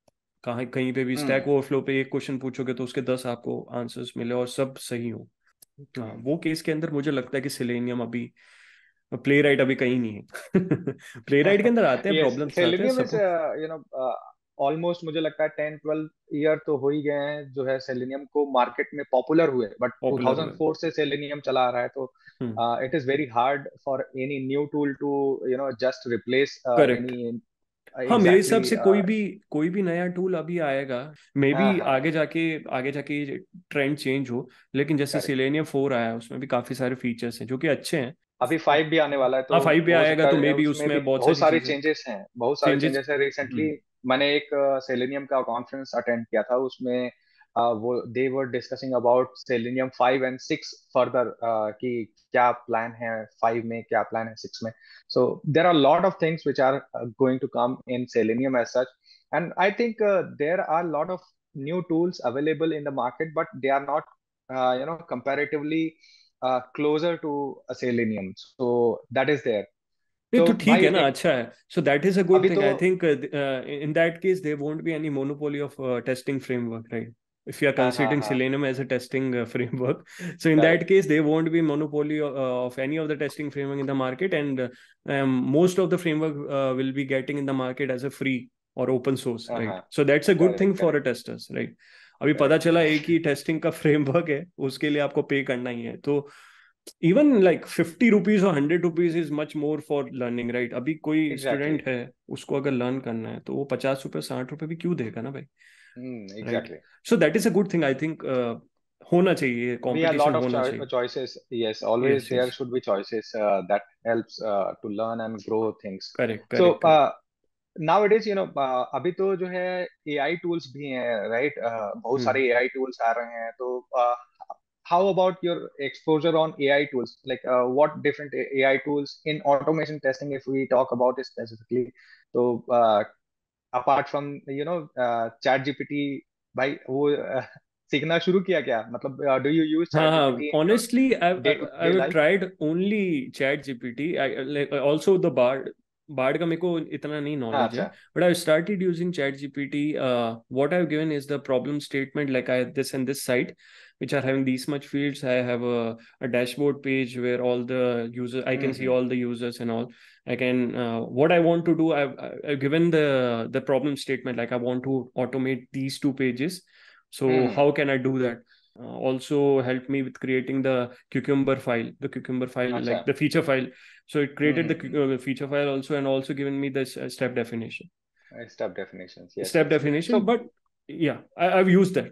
कहीं कहीं पे भी हम्म स्टैक ओवरफ्लो पे एक क्वेश्चन पूछोगे तो उसके दस आपको आंसर्स मिले और सब सही हो। हाँ, वो केस के अंदर मुझे लगता है कि सिलेनियम अभी, प्ले राइट अभी कहीं नहीं है। प्ले राइट के अंदर आते हैं, यस, प्रॉब्लम्स आते हैं, Selenium is support you know almost मुझे लगता है टेन ट्वेल्व ईयर तो हो ही गए हैं जो है सेलेनियम को मार्केट में पॉपुलर हुए, बट पॉपुलर हुए। टू थाउज़ेंड फोर से सेलेनियम चला आ रहा है, तो hmm. It is very hard for any new tool to you know just replace correct. Any हाँ, मेरे हिसाब एग्जैक्टली। से कोई भी कोई भी नया टूल अभी आएगा, मे हाँ बी हाँ, आगे जाके आगे जाके ट्रेंड चेंज हो। लेकिन जैसे करेक्ट। सिलेनियम फोर आया है, उसमें भी काफी सारे फीचर्स हैं जो कि अच्छे हैं। अभी फाइव भी आने वाला है, तो हाँ, फाइव भी हो आएगा सकता तो मे है बी उसमें भी उसमें बहुत बहुत सारी सारे चीजें, चेंजेस हैं, बहुत सारे चेंजेस। चेंजेस है। Recently hmm. मैंने एक सेलेनियम का कॉन्फ्रेंस अटेंड किया था, उसमें अ, वो they were discussing about Selenium five and six further, कि क्या प्लान है फाइव में, क्या प्लान है सिक्स में। So there are lot of things which are going to come in Selenium as such, and I think there are lot of new tools available in the market, but they are not uh, you know comparatively uh, closer to a selenium, so that is there. नहीं तो तो ठीक भाई है ना, एक अच्छा है। So that is a good अभी थिंग तो I think. In that case there won't be any monopoly of testing framework, right? If you are हाँ हाँ considering हाँ, Selenium as a testing uh, framework, so in that correct. case, there won't be monopoly uh, of any of the testing framework in the market, and uh, um, most of the framework uh, will be getting in the market as a free or open source, हाँ right? हाँ, So that's a good correct thing for a correct testers, right? अभी पता correct. चला एक ही testing का framework है, उसके लिए आपको पे करना ही है, तो इवन लाइक फिफ्टी रुपीज और hundred rupees is much more for learning, right? अभी कोई एग्जैक्टली। स्टूडेंट है, उसको अगर लर्न करना है तो वो पचास रुपए साठ रुपए भी क्यों देगा ना भाई, hmm, right? Exactly. So that is a good thing I think. होना चाहिए, We have competition lot of होना cho- चाहिए। choices. Yes, always yes there yes, should be choices uh, that helps uh, to learn and grow things. Correct So correct correct. uh, nowadays, you know, uh, अभी तो जो है A I tools भी हैं, right? Uh, बहुत हम्म। सारे A I tools आ रहे हैं, तो uh, how about your exposure on A I tools? Like uh, what different A I tools in automation testing, if we talk about it specifically? So uh, apart from you know uh, chat G P T, भाई वो uh, सीखना शुरू किया क्या, मतलब do you use हाँ chat हाँ, GPT in your honestly I day to I day have life? Tried only chat GPT, I like also the Bard. Bard का मेरे को इतना नहीं हाँ नॉलेज है, अच्छा। But I started using chat gpt. uh, what I've given is the problem statement, like I this and this site which are having these much fields. I have a, a dashboard page where all the users, I can see hmm all the users and all. I can uh, what I want to do, I've, I've given the the problem statement, like I want to automate these two pages, so hmm, how can I do that? Uh, also helped me with creating the cucumber file, the cucumber file, अच्छा। like the feature file. So it created the hmm, cu- uh, feature file also, and also given me this uh, step definition, step definitions, yes step yes. So definition. But yeah, I, I've used that.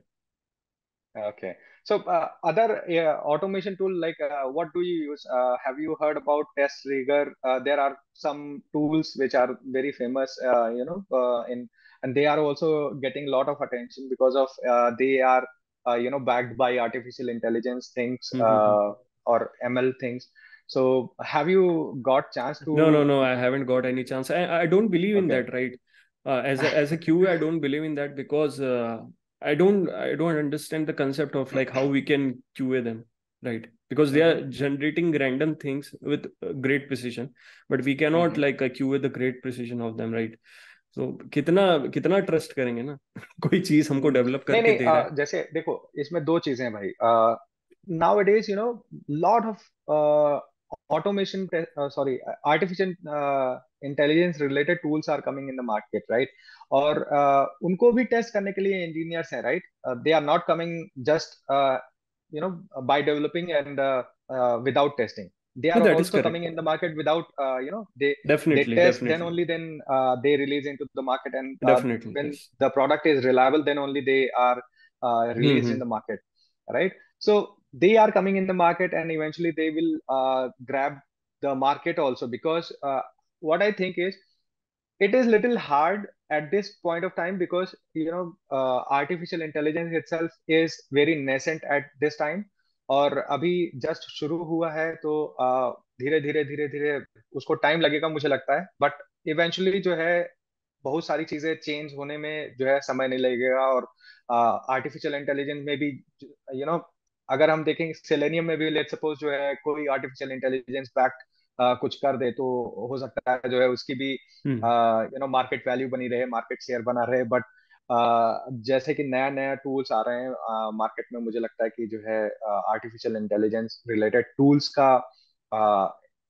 okay. So, uh, other uh, automation tool, like uh, what do you use? Uh, have you heard about Test Rigger? Uh, there are some tools which are very famous, uh, you know, uh, in and they are also getting a lot of attention because of uh, they are, uh, you know, backed by artificial intelligence things Mm-hmm. uh, or M L things. So, have you got chance No, no, to? no. I haven't got any chance. I, I don't believe in Okay. that, right? Uh, as a as a Q A, I don't believe in that because uh, I don't I don't understand the concept of like how we can Q A them, right? Because they Mm-hmm, are generating random things with uh, great precision, but we cannot mm-hmm. like uh, Q A the great precision of them, right? So कितना कितना trust करेंगे ना? कोई चीज हमको हम्म, develop नहीं करके नहीं, दे रहा अ, है। जैसे देखो इसमें दो चीजें हैं भाई। nowadays you know lot of uh, automation te- uh, sorry uh, artificial uh, intelligence related tools are coming in the market, right? और uh, उनको भी टेस्ट करने के लिए इंजीनियर्स हैं, right? They are not coming just you know by developing and uh, uh, without testing. They No, are that is also coming correct. in the market without uh, you know they they Definitely, test, then definitely, only then uh, they release into the market, and uh, definitely, when yes. the product is reliable, then only they are uh, released in Mm-hmm. the market, right? So they are coming in the market, and eventually they will uh, grab the market also, because uh, what I think is it is little hard at this point of time, because you know uh, artificial intelligence itself is very nascent at this time, और अभी just शुरू हुआ है, तो धीरे धीरे धीरे धीरे उसको टाइम लगेगा मुझे लगता है, बट इवेंचुअली जो है बहुत सारी चीजें चेंज होने में जो है समय नहीं लगेगा। और आर्टिफिशियल इंटेलिजेंस में भी यू नो अगर हम देखें सेलेनियम में भी, लेट सपोज जो है कोई आर्टिफिशियल इंटेलिजेंस बैक्ट कुछ कर दे, तो हो सकता है जो है उसकी भी Hmm. You know market value बनी रहे, मार्केट शेयर बना रहे, बट जैसे कि नया नया टूल्स आ रहे हैं मार्केट में, मुझे लगता है कि जो है आर्टिफिशियल इंटेलिजेंस रिलेटेड टूल्स का uh,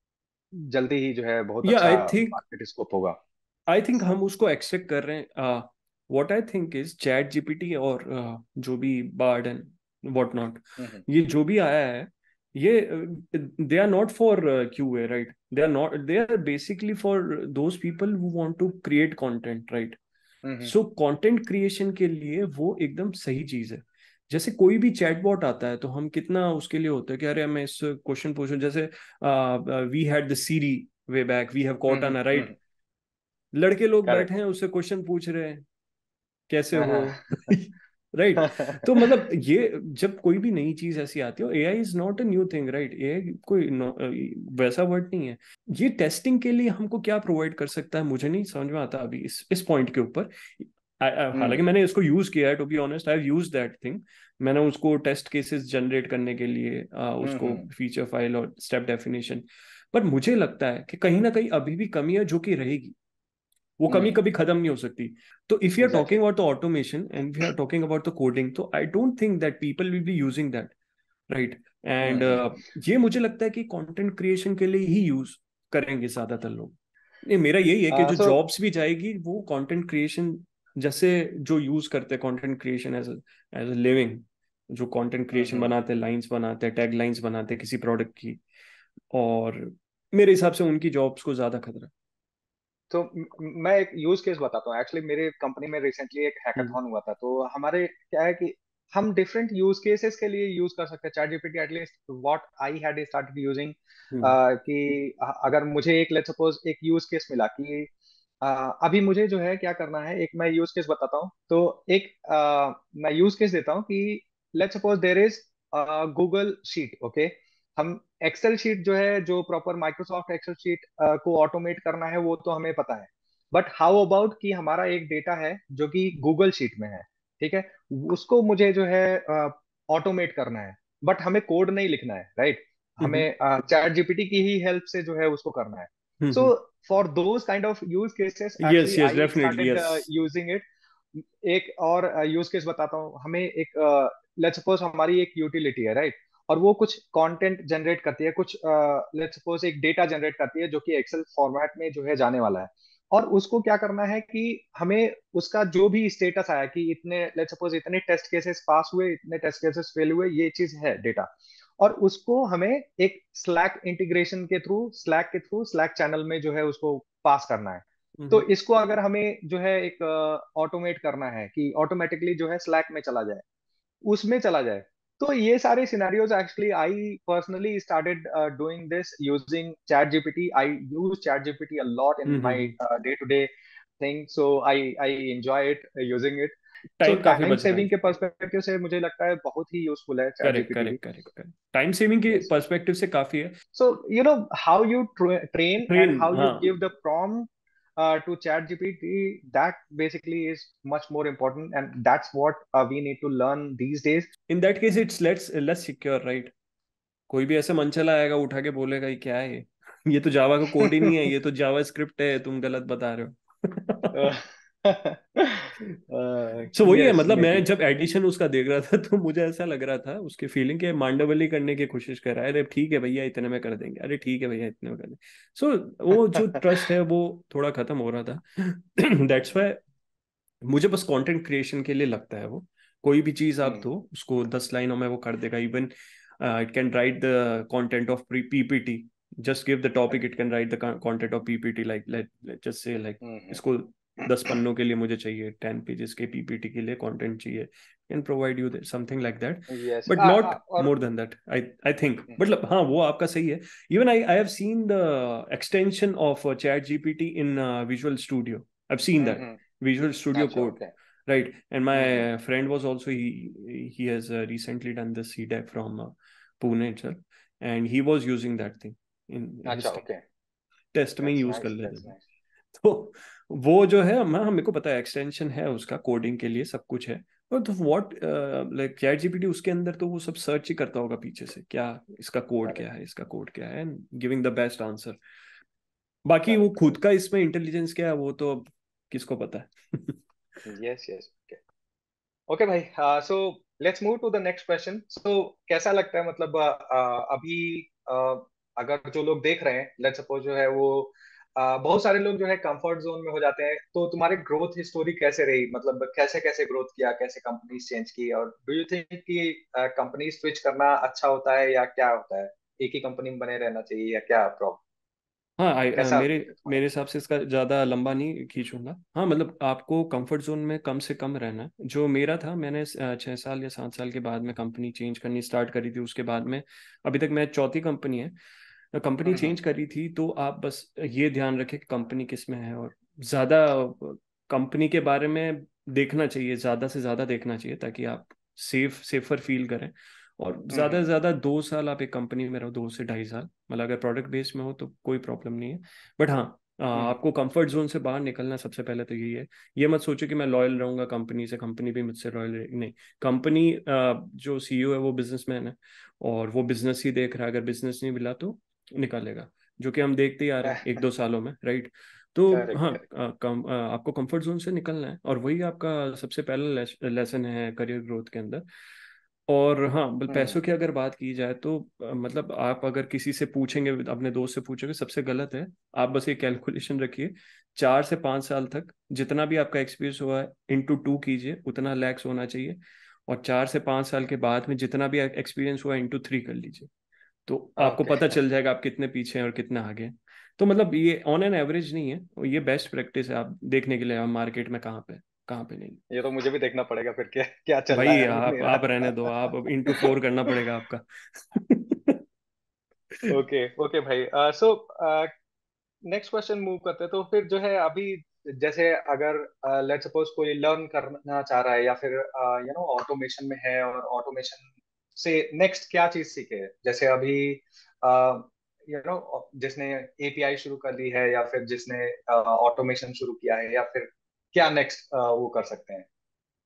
जल्दी ही जो है बहुत या अच्छा आई थिंक मार्केट स्कोप होगा। आई थिंक हम उसको एक्सपेक्ट कर रहे हैं। What I think is chat GPT और uh, जो भी बार्ड एंड व्हाट नॉट, हम्म ये जो भी आया है, ये they are not for QA, right? They are not, they are basically for those people who want to create content, right? Hmm so content creation के लिए वो एकदम सही चीज है। जैसे कोई भी चैटबॉट आता है तो हम कितना उसके लिए होता है कि अरे मैं इस क्वेश्चन पूछूं, जैसे we had the Siri way back, we have caught hmm on, hmm right? लड़के लोग बैठे करेक्ट। हैं उससे क्वेश्चन पूछ रहे हैं, कैसे हाँ हो? हाँ। राइट? तो मतलब ये जब कोई भी नई चीज ऐसी आती है, AI is not a new thing, right? AI कोई no, वैसा वर्ड नहीं है। ये टेस्टिंग के लिए हमको क्या प्रोवाइड कर सकता है, मुझे नहीं समझ में आता अभी इस इस पॉइंट के ऊपर। I- I- हालांकि हम्म मैंने इसको यूज किया है, to be honest I have used that thing. मैंने उसको टेस्ट केसेस जनरेट करने के लिए आ, हम्म उसको हम्म फीचर फाइल और स्टेप डेफिनेशन। पर मुझे लगता है कि कहीं ना कहीं अभी भी कमी है जो कि रहेगी। वो कमी हम्म कभी खत्म नहीं हो सकती। तो if you are exactly. Talking about the automation and we are talking about the coding, तो I don't think that people will be using that, right? Hmm and hmm ये मुझे लगता है कि कंटेंट क्रिएशन के लिए ही यूज करेंगे ज्यादातर लोग। नहीं, मेरा यही है कि जो सो जॉब्स भी जाएगी वो कंटेंट क्रिएशन, जैसे जो यूज करते हैं content creation as as a living, जो कंटेंट हम्म क्रिएशन हम्म बनाते हैं, लाइंस बनाते हैं, टैग लाइंस बनाते हैं किसी प्रोडक्ट की, और मेरे हिसाब से उनकी जॉब्स को ज्यादा खतरा तो म- मैं एक यूज केस बताता हूँ। एक्चुअली मेरे कंपनी में रिसेंटली एक है। हम्म हैकाथॉन हुआ था, तो हमारे क्या है कि हम डिफरेंट यूज केसेस के लिए यूज कर सकते हैं chat GPT. At least what I had started using hmm कि अ- अगर मुझे एक लेट्स सपोज एक यूज केस मिला कि अ, अभी मुझे जो है क्या करना है, एक मैं यूज केस बताता हूँ। तो एक अ, मैं यूज केस देता हूँ कि let's suppose there is Google sheet. Okay, हम एक्सेल शीट जो है, जो प्रॉपर माइक्रोसॉफ्ट एक्सेल शीट को ऑटोमेट करना है वो तो हमें पता है। बट हाउ अबाउट कि हमारा एक डेटा है जो कि गूगल शीट में है, ठीक है, उसको मुझे जो है ऑटोमेट करना है, बट हमें कोड नहीं लिखना है, राइट? हम्म हमें चैट जीपीटी की ही हेल्प से जो है उसको करना है। So hmm for those kind of use cases yes actually yes I definitely started yes. Using it. एक और यूज केस बताता हूँ। हमें एक लेट्स सपोज हमारी एक यूटिलिटी है, राइट? और वो कुछ कंटेंट जनरेट करती है, कुछ लेट्स सपोज एक डेटा जनरेट करती है जो कि एक्सेल फॉर्मेट में जो है जाने वाला है। और उसको क्या करना है कि हमें उसका जो भी स्टेटस आया कि इतने लेट्स सपोज इतने टेस्ट केसेस पास हुए, इतने टेस्ट केसेस फेल हुए, ये चीज है डेटा। और उसको हमें एक स्लैक इंटीग्रेशन के थ्रू, स्लैक के थ्रू स्लैक चैनल में जो है उसको पास करना है। तो हम्म इसको अगर हमें जो है एक ऑटोमेट करना है कि ऑटोमेटिकली जो है स्लैक में चला जाए, उसमें चला जाए। तो ये सारे scenarios actually I personally started doing this using chat GPT. I use chat GPT a lot in my hmm day to day thing, so I I enjoy it using it. So time काफी time बच रहा है। Saving के perspective से मुझे लगता है बहुत ही यूजफुल है चैट करेक्ट जीपीटी भी। Correct correct correct, time saving के यस। पर्सपेक्टिव से काफी है। So, you know, how you tra- train and train, how हाँ। you give the prompt uh, to ChatGPT, that basically is much more important, and that's what uh, we need to learn these days. In that case it's let's less secure, right? कोई भी ऐसे मन चला आएगा उठा के बोलेगा ये क्या है ये ये तो जावा का कोड ही नहीं है, ये तो जावा स्क्रिप्ट है, तुम गलत बता रहे हो। uh, uh, सो so, वही है, yes, मतलब मैं maybe. जब एडिशन उसका देख रहा था तो मुझे ऐसा लग रहा था उसकी फीलिंग के मांडवली करने की कोशिश कर रहा है, अरे ठीक है भैया इतने में कर देंगे, अरे ठीक है भैया इतने में कर देंगे। सो so, वो जो ट्रस्ट है वो थोड़ा खत्म हो रहा था। दैट्स वाई मुझे बस कंटेंट क्रिएशन के लिए लगता है वो कोई भी चीज आप Hmm. दो उसको दस लाइनों में वो कर देगा। Even it can write the content of PPT, just give the topic, Correct. It can write the content of PPT, like just say like Hmm. इसको दस पन्नों के लिए मुझे चाहिए, टेन पेजेस के पीपीटी के लिए कंटेंट चाहिए, can provide you something like that. Yes. But Uh, not uh, or more than that, I I think. Mhm. मतलब हाँ वो आपका सही है। Even I I have seen the extension of chat GPT in Visual Studio, I have seen that, Mhm. Visual Studio Acha, Code, okay. right? And my Mhm. friend was also, he he has uh, recently done the C DEC from uh, Pune itself, and he was using that thing in his Acha, test okay. test में That's use कर nice. लेते That's थे। nice. तो वो जो है मैं मेरे को पता है एक्सटेंशन है उसका, कोडिंग के लिए सब कुछ है। और तो व्हाट लाइक चैट जीपीटी उसके अंदर तो वो सब सर्च ही करता होगा पीछे से, क्या इसका कोड क्या Correct. है, इसका कोड क्या है, and giving the best answer. बाकी वो Correct. खुद Correct. का इसमें इंटेलिजेंस क्या है वो तो अब किसको पता है। Yes yes. ओके ओके भाई, so let's move to the next question. सो कैसा लगता है, मतलब uh, uh, अभी uh, अगर जो लोग देख रहे हैं, लेट्स सपोज जो है वो uh, बहुत सारे लोग जो है कंफर्ट जोन में हो जाते हैं, तो तुम्हारी ग्रोथ हिस्टोरी कैसे रही, मतलब कैसे कैसे ग्रोथ किया, कैसे कंपनीज चेंज की, और डू यू थिंक कि कंपनी स्विच करना अच्छा होता है या क्या होता है, एक ही कंपनी में बने रहना चाहिए या क्या प्रॉब्लम, हाँ आई अ, कैसा मेरे तुम्हारा मेरे हिसाब experience? से इसका ज़्यादा लंबा नहीं खींचूंगा। हाँ मतलब आपको कंफर्ट जोन में कम से कम रहना है। जो मेरा था, मैंने अ, छः साल या सात साल के बाद में कंपनी चेंज करनी स्टार्ट करी थी। उसके बाद में अभी तक मैं चौथी कंपनी है, कंपनी हम्म हम्म चेंज करी थी। तो आप बस ये ध्यान रखें कि कंपनी किस में है, और ज़्यादा कंपनी के बारे में देखना चाहिए, ज़्यादा से ज़्यादा देखना चाहिए, ताकि आप सेफ सेफर फील करें। और हम्म ज़्यादा से हम्म ज़्यादा दो साल आप एक कंपनी में रहो, दो से ढाई साल। मतलब अगर प्रोडक्ट बेस में हो तो कोई प्रॉब्लम नहीं है। बट हाँ, आ, हम्म आपको कंफर्ट जोन से बाहर निकलना सबसे पहले तो यही है। ये मत सोचो कि मैं लॉयल रहूंगा कंपनी से, कंपनी भी मुझसे लॉयल रहेगी, नहीं। कंपनी जो सीईओ है वो बिजनेसमैन है, और वो बिजनेस ही देख रहा है। अगर बिजनेस नहीं मिला तो निकालेगा, जो कि हम देखते ही आ रहे हैं एक दो सालों में, राइट। तो करेक्ट हाँ, करेक्ट। आ, कम, आ, आपको कंफर्ट जोन से निकलना है, और वही आपका सबसे पहला लेसन है करियर ग्रोथ के अंदर। और हाँ, बल पैसों हम्म की अगर बात की जाए तो आ, मतलब आप अगर किसी से पूछेंगे, अपने दोस्त से पूछेंगे, सबसे गलत है। आप बस ये कैलकुलेशन रखिए, चार से पाँच साल तक जितना भी आपका एक्सपीरियंस हुआ है इंटू टू कीजिए, उतना लैक्स होना चाहिए। और चार से पाँच साल के बाद में जितना भी एक्सपीरियंस हुआ इंटू थ्री कर लीजिए। तो आपको ओके। पता चल जाएगा आप कितने पीछे हैं और कितने आगे हैं। तो मतलब ये ऑन एन एवरेज नहीं है, और ये बेस्ट प्रैक्टिस है आप देखने के लिए, आप मार्केट में कहाँ पे कहाँ पे नहीं। ये तो मुझे भी देखना पड़ेगा फिर, क्या क्या चल रहा भाई है अभी आप मेरा। आप रहने दो, आप अब इंटू फोर करना पड़ेगा आपका। ओके ओके भाई, सो नेक्स्ट क्वेश्चन मूव करते हैं। तो फिर जो है अभी, जैसे अगर लेट्स सपोज कोई लर्न करना चाह रहा है या फिर यू नो ऑटोमेशन में है, और ऑटोमेशन से नेक्स्ट क्या चीज सीखे, जैसे अभी यू नो जिसने एपीआई शुरू कर दी है, या फिर जिसने ऑटोमेशन शुरू किया है, या फिर क्या नेक्स्ट वो कर सकते हैं।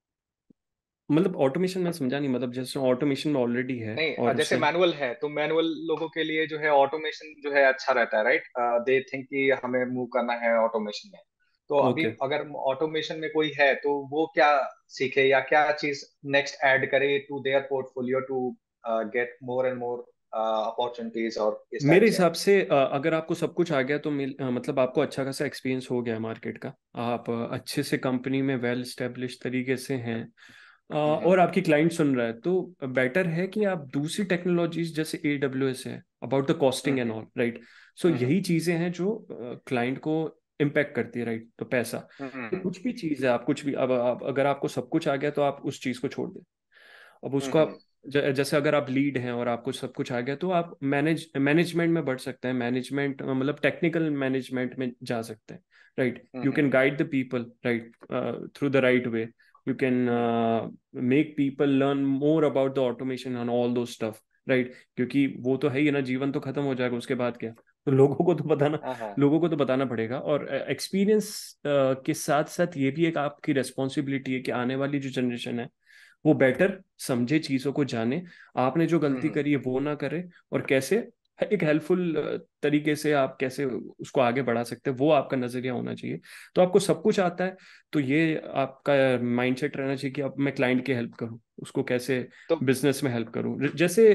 मतलब ऑटोमेशन में समझा नहीं, मतलब जैसे ऑटोमेशन में ऑलरेडी है नहीं, अ, और जैसे उसे। मैनुअल है तो मैनुअल लोगों के लिए जो है ऑटोमेशन जो है अच्छा रहता है, राइट। दे थिंक कि हमें मूव करना है ऑटोमेशन में। तो अभी ओके, अगर ऑटोमेशन में कोई है तो वो क्या सीखे या क्या चीज नेक्स्ट ऐड करे to their portfolio to get more and more opportunities और इस टाइप मेरे से। हिसाब से अ, अगर आपको सब कुछ आ गया तो मिल, अ, मतलब आपको अच्छा खासा एक्सपीरियंस हो गया है मार्केट का। आप अ, अच्छे से कंपनी में वेल स्टेब्लिश तरीके से हैं, अ, हम्म और आपकी क्लाइंट सुन रहा है, तो बेटर है कि आप दूसरी टेक्नोलॉजीज जैसे ए डब्ल्यू एस है, about the costing and hmm all, right. So hmm यही चीजें हैं जो क्लाइंट को इम्पेक्ट करती है, राइट। तो पैसा, हम्म तो हम्म कुछ भी चीज है, आप कुछ भी, अब आप, अगर आपको सब कुछ आ गया तो आप उस चीज को छोड़ दें। अब हम्म उसको हम्म आप ज- जैसे अगर आप लीड हैं और आपको सब कुछ आ गया, तो आप मैनेज मैनेजमेंट में बढ़ सकते हैं। मैनेजमेंट मतलब टेक्निकल मैनेजमेंट में जा सकते हैं, right. Hmm you hmm can hmm guide the people, right, through the right way. You can make people learn more about the automation and all those stuff, right. क्योंकि वो तो है ही ना, जीवन तो खत्म हो जाएगा, उसके बाद क्या? तो लोगों को तो बताना हाँ हाँ। लोगों को तो बताना पड़ेगा। और एक्सपीरियंस के साथ साथ ये भी एक आपकी रिस्पॉन्सिबिलिटी है कि आने वाली जो जनरेशन है वो बेटर समझे, चीजों को जाने, आपने जो हम्म गलती हम्म करी है वो ना करे, और कैसे एक हेल्पफुल तरीके से आप कैसे उसको आगे बढ़ा सकते हैं, वो आपका नजरिया होना चाहिए। तो आपको सब कुछ आता है, तो ये आपका माइंडसेट रहना चाहिए कि अब मैं क्लाइंट की हेल्प करूं, उसको कैसे तो बिजनेस में हेल्प करूं। जैसे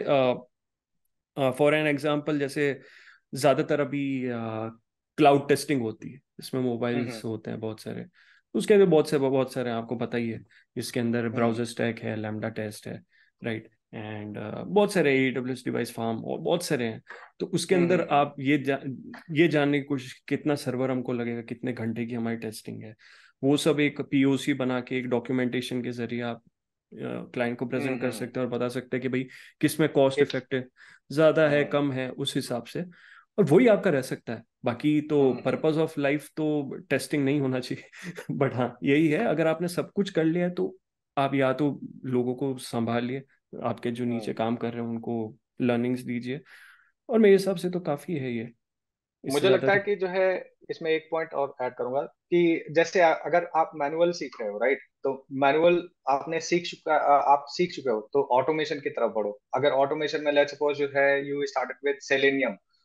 फॉर एन एग्जांपल, जैसे ज्यादातर अभी क्लाउड टेस्टिंग होती है, इसमें हम्म मोबाइल्स हम्म होते हैं बहुत सारे। उसके भी बहुत से बहुत सारे आपको पता ही है, इसके अंदर हम्म ब्राउजर स्टैक है, लैम्डा टेस्ट है, राइट। एंड बहुत सारे A W S device farm और बहुत सारे हैं। तो उसके हम्म अंदर हम्म हम्म आप ये जा, ये जानने की कोशिश, कितना सर्वर हमको लगेगा, कितने घंटे की हमारी टेस्टिंग है, वो सब एक पी ओ सी बना के एक डॉक्यूमेंटेशन के जरिए आप क्लाइंट को हम्म प्रेजेंट कर हम्म सकते हैं, और बता सकते हैं कि भाई किस में कॉस्ट इट इफेक्टिव ज्यादा है, हम्म कम है, उस हिसाब से। और वही आपका रह सकता है। बाकी तो hmm hmm purpose of life तो टेस्टिंग नहीं होना चाहिए। बट हाँ, यही है, अगर आपने सब कुछ कर लिया है तो आप या तो लोगों को संभालिए, आपके जो नीचे हम्म। काम कर रहे हैं उनको लर्निंग्स दीजिए, और मेरे हिसाब से तो काफी है ये, इससे मुझे ज्यादा लगता है तो। कि जो है इसमें एक पॉइंट और ऐड करूंगा कि जैसे आ- अगर आप मैनुअल सीख रहे हो, राइट, तो मैनुअल आपने सीख चुका आ- आप सीख चुके हो तो ऑटोमेशन की तरफ बढ़ो। अगर ऑटोमेशन में लेट्स सपोज जो है यू स्टार्टेड विद सेलेनियम,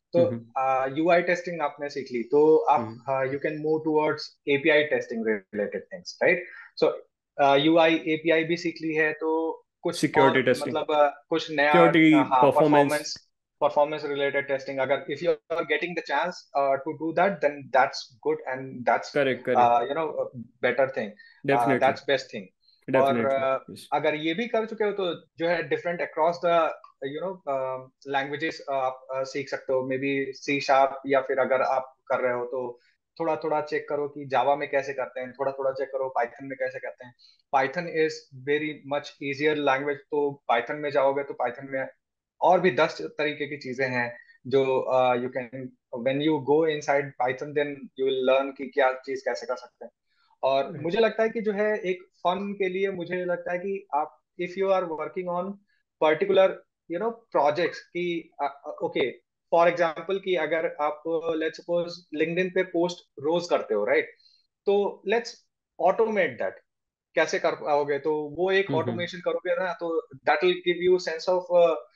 तो हम्म यूआई टेस्टिंग आपने सीख ली, तो आप you can move towards API testing related things, right? So UI API भी सीख ली है, तो कुछ सिक्योरिटी और टेस्टिंग, मतलब uh, कुछ नया, सिक्योरिटी, uh, हाँ, performance. Performance performance related testing, अगर if you are getting the chance to do that, then that's good and that's correct correct, you know better thing, definitely that's best thing. और definitely. uh, अगर ये भी कर चुके हो तो जो है different across the you know languages आप uh, सीख सकते हो, मे बी सी शार्प, या फिर अगर आप कर रहे हो तो थोड़ा थोड़ा चेक करो कि जावा में कैसे करते हैं, थोड़ा थोड़ा चेक करो पाइथन में कैसे करते हैं। Python is very much easier language, तो पाइथन में जाओगे तो पाइथन में और भी दस तरीके की चीजें हैं जो you can, when you go inside Python, then you will learn कि क्या चीज कैसे कर सकते हैं। और मुझे लगता है कि जो है एक फन के लिए, मुझे लगता है कि आप if you are working on particular you know projects की, ओके, फॉर एग्जांपल कि अगर आप लेट्स सपोज लिंक्डइन पे पोस्ट रोज करते हो, राइट? तो लेट्स ऑटोमेट दैट। कैसे कर पाओगे? तो वो एक हम्म, ऑटोमेशन करोगे ना, तो that will give you sense of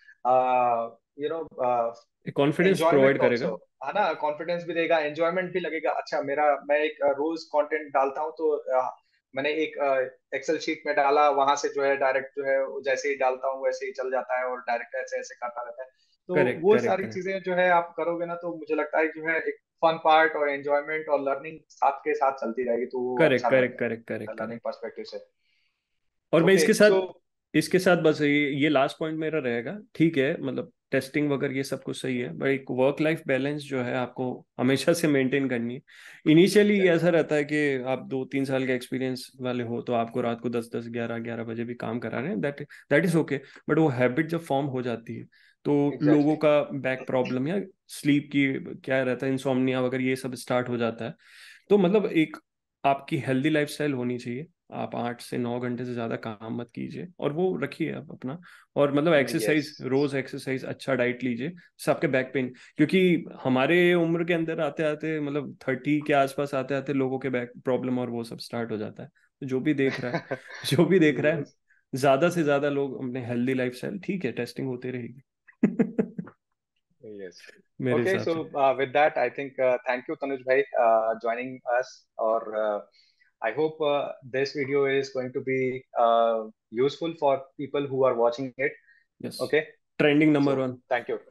you know confidence provide enjoyment करेगा। ऑल्सो, है ना? कॉन्फिडेंस भी देगा, एंजॉयमेंट भी लगेगा। अच्छा, मेरा मैं एक uh, रोज कंटेंट डालता हूँ, तो uh, मैंने एक एक्सेल शीट में डाला, वहां से जो है डायरेक्ट जो है वो जैसे ही डालता हूँ वैसे ही चल जाता है, और डायरेक्ट ऐसे ऐसे करता रहता है। तो करेक्ट वो करेक्ट सारी करेक्ट। चीजें जो है आप करोगे ना, तो मुझे लगता है जो है एक फन पार्ट और एंजॉयमेंट और लर्निंग साथ के साथ चलती रहेगी, तो वो करेक्ट अच्छा करेक्ट रहेगा correct correct learning correct. Perspective से। और मैं ओके, इसके सो साथ इसके साथ बस ये ये लास्ट पॉइंट मेरा रहेगा, ठीक है, मतलब टेस्टिंग वगैरह ये सब कुछ सही है, बट एक वर्क लाइफ बैलेंस जो है आपको हमेशा से मेंटेन करनी है। इनिशियली ऐसा रहता है कि आप दो तीन साल के एक्सपीरियंस वाले हो तो आपको रात को दस दस ग्यारह ग्यारह बजे भी काम करा रहे हैं, that that is okay. But वो हैबिट जब फॉर्म हो जाती है तो लोगों एग्जैक्टली। का बैक प्रॉब्लम या स्लीप की क्या रहता है, इंसोम्निया वगैरह ये सब स्टार्ट हो जाता है। तो मतलब एक आपकी हेल्दी लाइफस्टाइल होनी चाहिए। आप आठ से नौ घंटे से ज्यादा काम मत कीजिए, और वो रखिए आप अपना। और मतलब यस। एक्सरसाइज, रोज एक्सरसाइज, अच्छा डाइट लीजिए, जिससे आपके बैक पेन, क्योंकि हमारे उम्र के अंदर आते आते मतलब थर्टी के आसपास आते आते लोगों के बैक प्रॉब्लम और वो सब स्टार्ट हो जाता है। तो जो भी देख रहा है जो भी देख रहा है, यस। ज्यादा से ज्यादा लोग अपने हेल्दी लाइफस्टाइल, ठीक है, टेस्टिंग होती रहेगी। Yes. मेरे Okay, हिसाब से। so uh, with that, I think uh, thank you, Tanuj bhai, uh, joining us. Or uh, I hope uh, this video is going to be uh, useful for people who are watching it. Yes, Okay, trending number so one. thank you.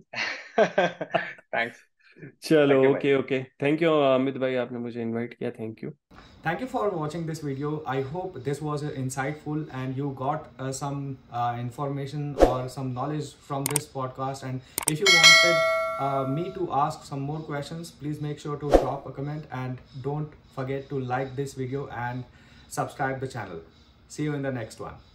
Thanks. चलो, Thank you, bhai. Okay okay, thank you Amit भाई, आपने मुझे invite किया, thank you. Thank you for watching this video. I hope this was uh, insightful and you got uh, some uh, information or some knowledge from this podcast. And if you wanted uh, me to ask some more questions, please make sure to drop a comment and don't forget to like this video and subscribe the channel. See you in the next one.